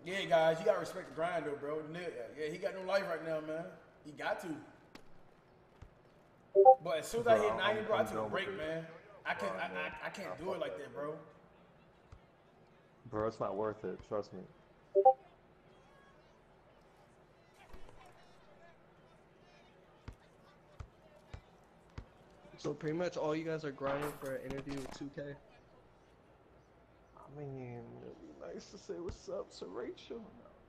Yeah, guys, you gotta respect the grind though, bro. Yeah, he got no life right now, man. He got to. But as soon as I hit Bro, 90, bro, I I'm took a done with break, this. man. I can't, Bro, man. I can't do Fuck it like that, that, bro. bro. It's not worth it. Trust me. So pretty much all you guys are grinding for an interview with 2K. I mean, it'd be nice to say what's up to Rachel.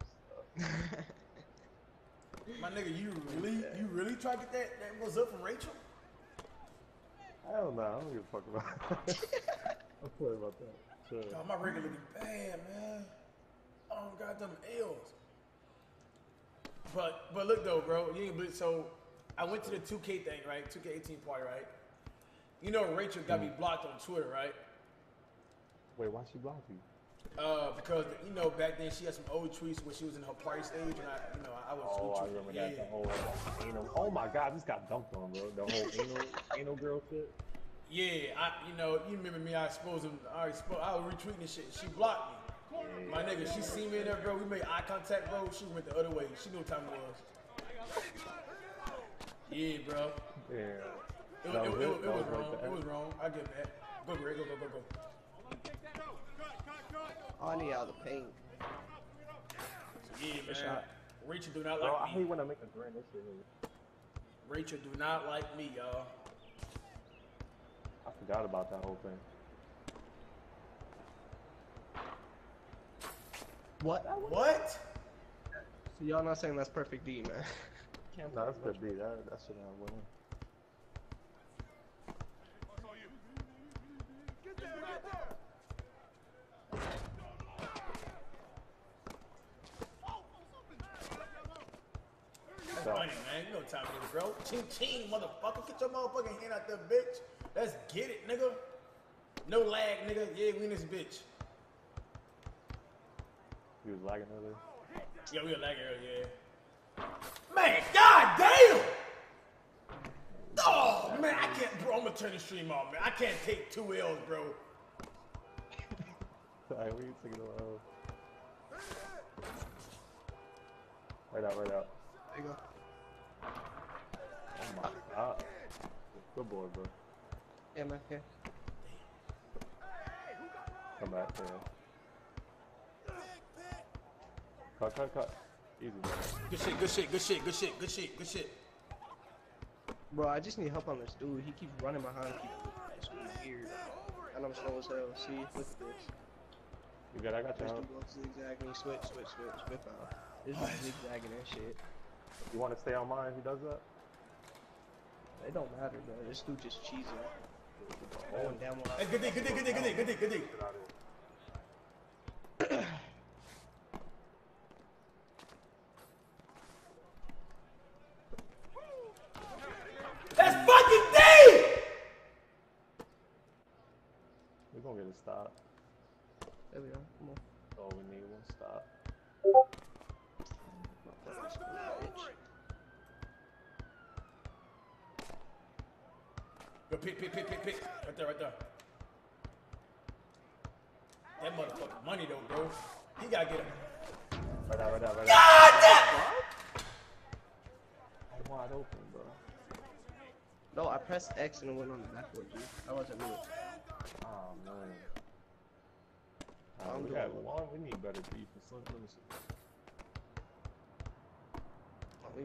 My nigga, you really try to get that what's up from Rachel? Hell no, I don't give a fuck about it. I'm sorry about that. Sure. God, my regular looking bad, man. Oh, got them L's. But look though, bro. You ain't believe, so I went to the 2K thing, right? 2K18 party, right? You know Rachel got me blocked on Twitter, right? Wait, why she block you? Because you know back then she had some old tweets when she was in her party stage, and I was Oh, I retweeting. remember Yeah. that. The whole anal. Oh my God, this got dunked on, bro. The whole anal girl shit. Yeah, you remember me? I exposed him. I was retweeting this shit. She blocked me. Yeah. My nigga, she seen me in there, bro. We made eye contact, bro. She went the other way. She knew what time it was. Yeah, bro. Yeah. It That was like wrong. that. It was wrong. I get that. Go, Greg. Go. Oh, I need out of the paint. Yeah, man. shot. Rachel do not Bro, I like hate me. when I make a grand this shit. Rachel do not like me, y'all. I forgot about that whole thing. What? What? So y'all not saying that's perfect D, man. Can't No, that's good B. That should have went in. That's funny, man. You know what time it is, bro. Ching ching, motherfucker. Get your motherfucking hand out there, bitch. Let's get it, nigga. No lag, nigga. Yeah, we in this bitch. He was lagging earlier. Yeah, we were lagging earlier, yeah. Man, goddamn! Oh, man, I can't, bro. I'm gonna turn the stream off, man. I can't take 2 L's, bro. Alright, we can take it away. Right out. There you go. Oh my God. Good boy, bro. Yeah, man. Yeah. Come back, yeah. Cut. Easy. Good shit. Bro, I just need help on this dude. He keeps running behind people. It's weird. And I'm slow as hell. See? Look at this. You good? I got you. This dude goes zigzagging, switch out. This dude zigzagging and shit. You want to stay on mine if he does that? It don't matter, bro. This dude just cheesing. Going down one. Hey, good day. That's fucking D! We're gonna get a stop. There we go. Come on. Oh, we need one stop. Go pick. Right there. That motherfucking money though, bro. He gotta get it. Right out. God damn! I'm wide open, bro. No, I pressed X and it went on the backboard, dude. I wasn't me. Oh, man. I'm We doing got it. one. We need better defense. Let me see. Oh, we need.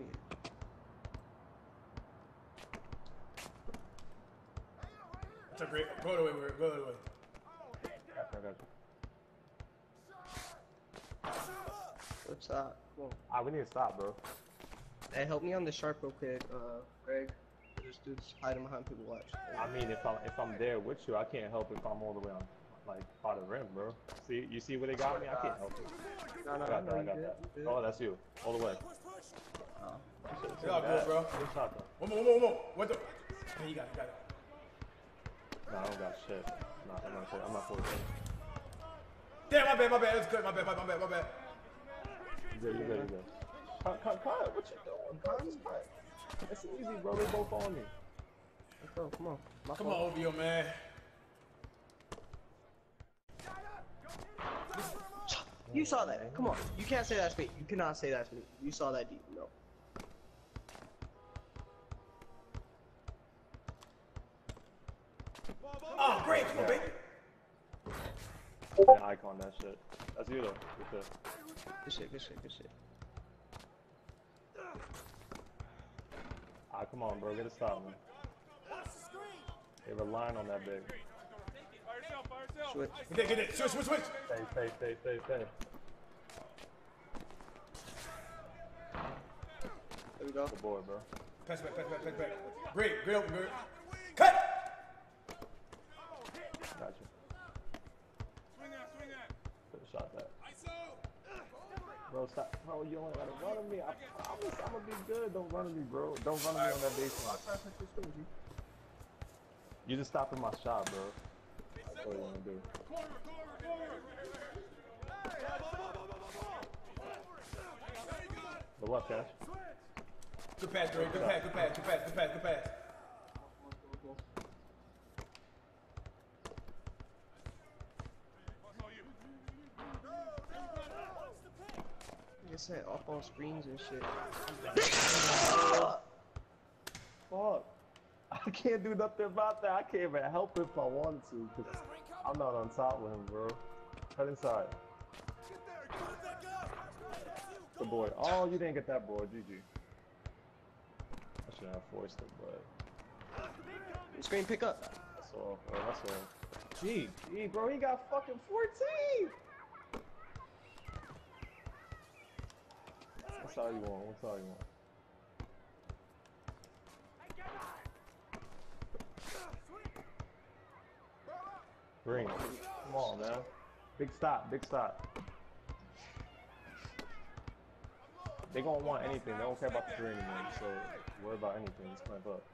It's a great. Go the way. I got you. What's that? Come on. We need to stop, bro. Hey, help me on the sharp real quick, Greg. This dude's hiding behind people. Watch. I mean, if I'm there with you, I can't help if I'm all the way on, like, by the rim, bro. See, you see where they got me? I can't help it. No, I got that. you good. Oh, that's you. All the way. It's all good, bro. Good shot, though. One more. What the? Yeah, you got it. No, I don't got shit. No, I'm not forced. Damn, my bad. It's good. My bad. You good. Cut. What you doing, bro? Just cut. It's easy, bro. They both on me. Let's go. Come on. Come on, OVO, man. You saw that. Come on. You can't say that's me. You cannot say that's me. You saw that deep. No. Oh, great. Come on, baby. Yeah, icon that shit. That's you though. Good shit. Good shit, good shit, good shit. Ah, come on, bro. Get a stop, man. They relying on that big. Switch. Get it. Switch. Stay. There we go. Good boy, bro. Pass back. Great open, great. Cut! Got you. Could have shot that. Bro, stop. Bro, you don't gotta run on me. I promise I'm gonna be good. Don't run on me, bro. Don't run on me on that baseline. You just stopping my shot, bro. That's what you wanna do. Good luck, Cash. Good pass, Dre. Good pass. Like I said, off on screens and shit. Fuck. I can't do nothing about that. I can't even help if I wanted to, because I'm not on top with him, bro. Cut inside. Good boy. Oh, you didn't get that boy. GG. I shouldn't have forced it, but... Screen pick up. That's all, bro. That's all. Gee, bro, he got fucking 14! What's all you want? Green. Come on, man. Big stop. They gonna want anything. They don't care about the three anymore, so worry about anything. Just clamp up.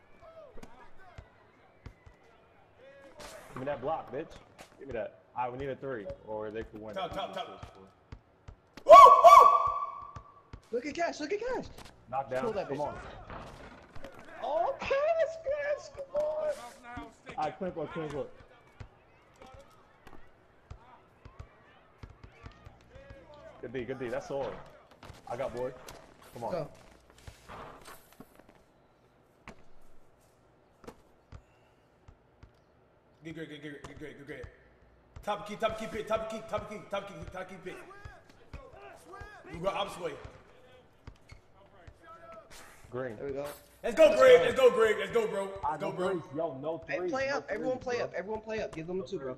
Give me that block, bitch. Give me that. Alright, we need a 3, or they could win. Top. Woo! Look at Cash. Knock down. Pull that Come bitch. on. Oh, Cash. Come on. Alright, clamp up. Good D. That's all. I got boy. Come on. Go. Good great. Top key pit. You go opposite way. Green. There we go. Let's go, Greg. Let's go, bro. I go, bro. Yo, no Hey, threes. play no up. Everyone threes, play bro. up. Everyone play up. Give them a 2, bro.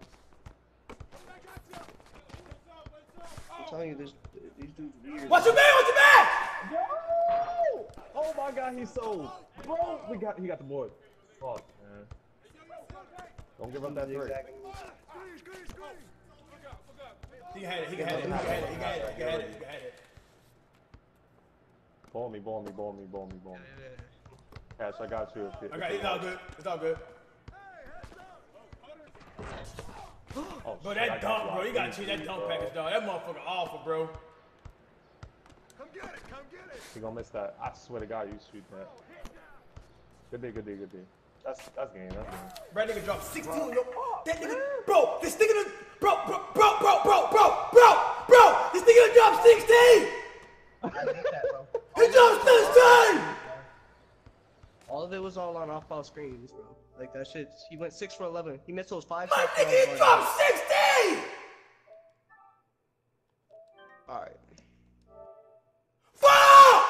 I'm telling you, these dudes weird. What's your man? Yo! Oh my God, he's so... Bro, he got the board. Fuck, man. Don't give up that 3. He can have it. Ball me. Cash, I got you. I got it. It's all good. Oh, Bro, shit, I that got dunk, you. bro. You gotta change that dunk package, dog. That motherfucker awful, bro. Come get it. He gonna miss that. I swear to God, you shoot that. Good D. That's game. That nigga dropped 16. Bro. That nigga, bro. This nigga, bro. This nigga dropped 16. I hate that, bro. He dropped 16. All of it was all on off-ball screens, bro. Like that shit. He went 6 for 11. He missed those 5 My shots. nigga, he dropped 16. All right. Fuck!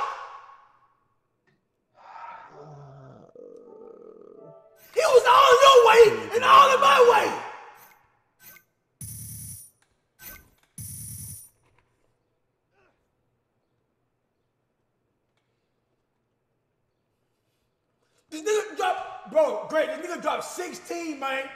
He was all your way and all in my way. This nigga dropped, bro, great. This nigga dropped 16, man.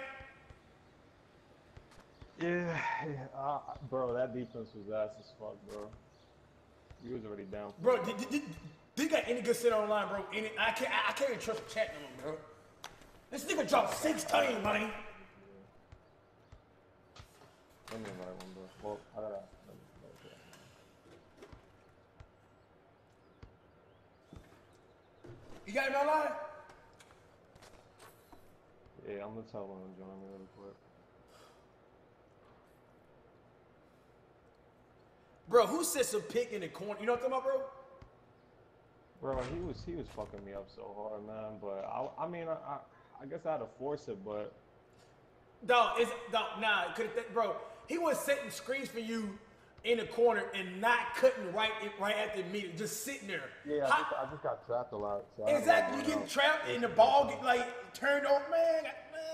Yeah. Bro, that defense was ass as fuck, bro. He was already down. Bro, did you got any good shit online, bro? I can't even trust the chat no more, bro. This nigga dropped 16, man. Let me invite one, bro. Well, I gotta. You got him online? Yeah, I'm gonna tell him to join me really quick. Bro, who sets a pick in the corner? You know what I'm talking about, bro? Bro, he was fucking me up so hard, man. But I mean, I guess I had to force it, but Dog, nah, bro. He was setting screens for you in the corner and not cutting right at the meter, just sitting there. yeah, I just got trapped a lot. So Exactly, you getting trapped and the ball get like turned over, man.